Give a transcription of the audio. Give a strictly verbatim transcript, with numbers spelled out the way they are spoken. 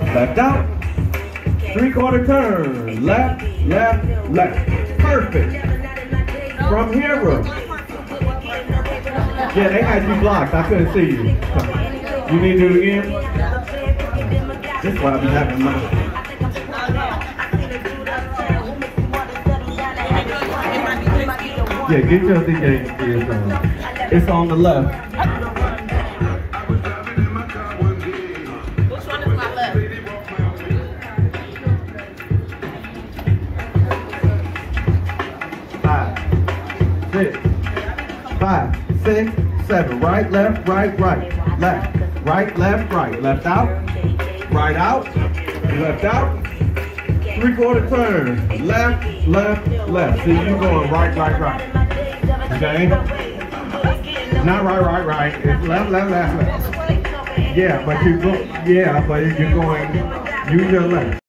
Left out. Three quarter turn. Left, left, left. Perfect. From here, bro. Yeah, they had you blocked. I couldn't see you. You need to do it again? This is why I be having money. Yeah, get your D J skills on. It's on the left. Which one is my left? Five, six, five, six, seven. Right, left, right, right. Left, right, left, right. Left out, right out, left out. Three quarter turn. Left, left, left. See, you going right, right, right. Okay? Not right, right, right. It's left, left, left, left. Yeah, but you go. Yeah, but you're going. Use your left.